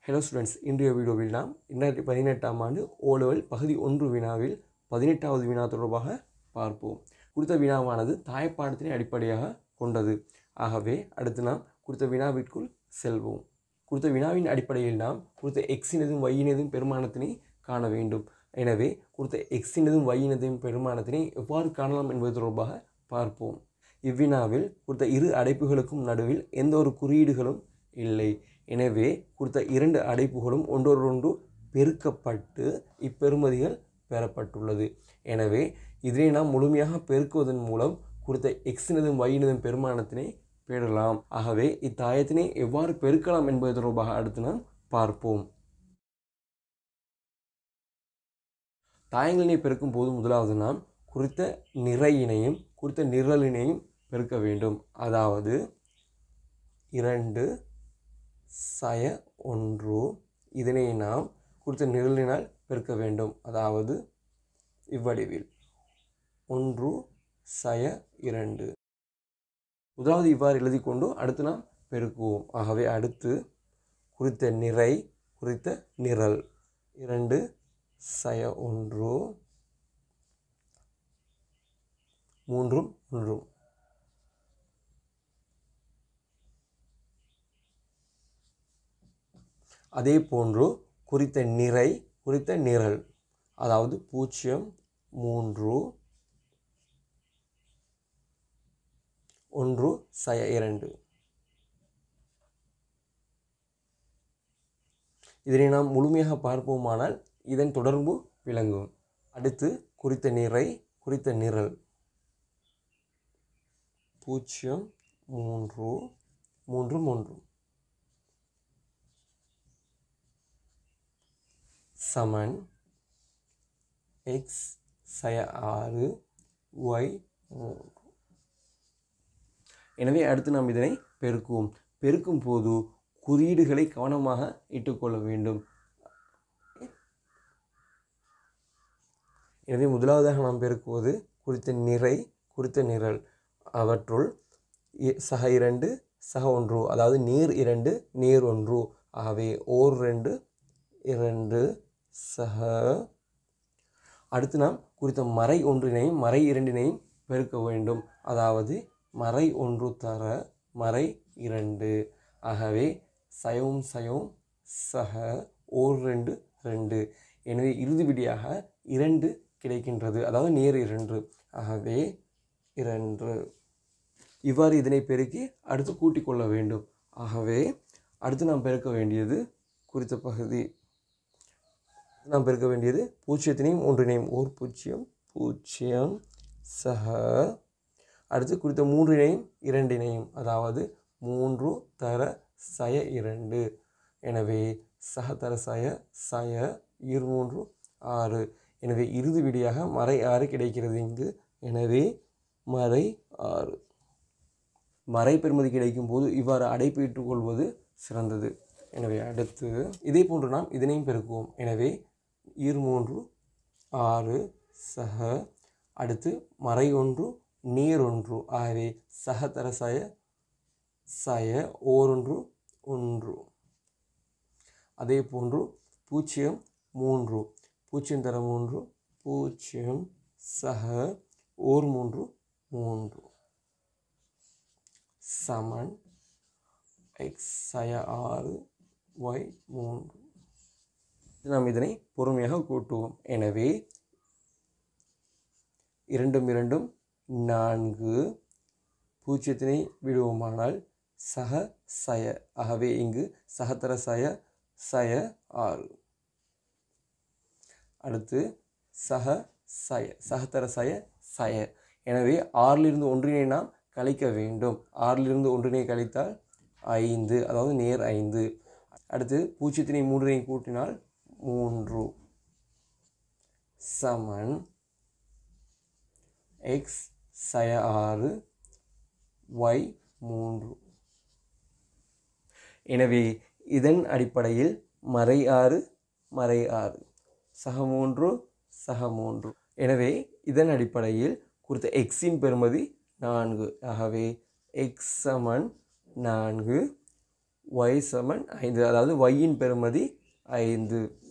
Hello students, இன்றைய வீடியோவில் நாம் 2018ஆம் ஆண்டு O-level பகுதி 1 வினாவில் 18வது வினா தொடர்பாக பார்ப்போம். குறித்த வினாவானது தாய்ப்பாடத்தினை அடிப்படையாக கொண்டது. ஆகவே அடுத்து நாம் குறித்த வினாவிற்குள் செல்வோம். குறித்த வினாவின் அடிப்படையில் நாம் குறித்த x-இனதும் y-இனதும் பெருமானத்தினை காண வேண்டும். எனவே குறித்த x-இனதும் y-இனதும் பெருமானத்தினை எவ்வாறு காணலாம் என்பது தொடர்பாக பார்ப்போம். இவ்வினாவில் குறித்த இரு அடைப்புகளுக்கும் நடுவில் எந்த ஒரு குறியீடுகளும் இல்லை. எனவே குறித்த இரண்டு அடைப்புகளும் ஒன்றோடொன்று பெருக்கப்பட்டு இப்பெறுமதிகள் பெறப்பட்டுள்ளது. எனவே இதனை நாம் முழுமையாக பெருக்குவதன் மூலம் குறித்த x-இனதும் y-இனதும் பெருமானத்தினை பெறலாம். ஆகவே இத்தாயத்தினை எவ்வாறு பெருக்கலாம் என்பது தொடர்பாக அடுத்து நாம் பார்ப்போம். தாயங்களினை பெருக்கும் போது முதலாவது நாம் குறித்த நிறையினையும் குறித்த நிரலினையும் பெருக்க வேண்டும். அதாவது 2 சய 1 இதனை நாம் குறித்த நிரலினால் பெருக்க வேண்டும். அதாவது இவ்வடிவில் 1 சய 2 முதலாவது இவ்வாறு எழுதி கொண்டு அடுத்து நாம் பெருக்குவோம். ஆகவே அடுத்து குறித்த நிறை குறித்த நிரல் 2 சய 1 3 1 அதே போன்று குறித்த நிறை குறித்த நிரல் அதாவது 0 3 1 சய 2 இதனை நாம் முழுமையாக பார்ப்போமானால் இதன் தொடர்பு விளங்கும். அடுத்து குறித்த நிறை குறித்த நிரல் 0 3 3 3 சமன் x சய 6 y 3. எனவே அடுத்து நாம் இதனை பெருக்குவோம். பெருக்கும் போது குறியீடுகளை கவனமாக இட்டுக்கொள்ள வேண்டும். எனவே முதலாவதாக நாம் பெருக்குவது குறித்த நிறை குறித்த நிரல். அவற்றுள் சக 2 சக 1 அதாவது நேர் 2 நேர் 1. ஆகவே ஓர் 2 2 சக. அடுத்து நாம் குறித்த மறை ஒன்றினையும் மறை இரண்டினையும் பெருக்க வேண்டும். அதாவது மறை 1 தர மறை 2. ஆகவே சயவும் சயவும் சக ஓர் 2 2. எனவே இறுதி விடியாக 2 கிடைக்கின்றது. அதாவது நேர் 2. ஆகவே 2. இவ்வாறு இதனை பெருக்கி அடுத்து கூட்டிக் கொள்ள வேண்டும். ஆகவே அடுத்து நாம் பெருக்க வேண்டியது குறித்த பகுதி நாம் பெருக்க வேண்டியது 0-னையும் 1-னையும் ஓர் 0 0 சக. அடுத்து குறித்த 3-னையும் 2-னையும் அதாவது 3 தர சய 2. எனவே சக தர சய சய 3 6. எனவே இறுதி விடியாக மறை 6 கிடைக்கிறது இங்கு. எனவே மறை 6 மறை பெறுமதி கிடைக்கும் போது இவ்வாறு அடைப்பு இட்டுக்கொள்வது சிறந்தது. எனவே அடுத்து இதே போன்று நாம் இதனையும் பெருக்குவோம். எனவே 3 6 சக. அடுத்து மறை 1 நேர் 1. ஆகவே சக தர சய சய ஓர் 1 1. அதே போன்று 0 3 0 தர 3 0 சக ஓர் 3 3 சமன் x சய 6 y 3. நாம் இதனை பொறுமையாக கூட்டுவோம். எனவே 2 2 4 0-னை விடுவோமானால் சக சய. ஆகவே இங்கு சகதர சய சய 6. அடுத்து சக சய சகதர சய சய. எனவே 6-லிருந்து 1-னை நாம் கழிக்க வேண்டும். 6-லிருந்து 1-னை கழித்தால் 5 அதாவது நேர் 5. அடுத்து 0-னை 3-னை கூட்டினால் 3 சமன் x சய 6 y 3. எனவே இதன் அடிப்படையில் மறை 6 மறை 6 சக 3 சக 3. எனவே இதன் அடிப்படையில் குறித்த x-இன் பெறுமதி 4. ஆகவே x சமன் 4 y சமன் 5, அதாவது yயின் பெறுமதி 5.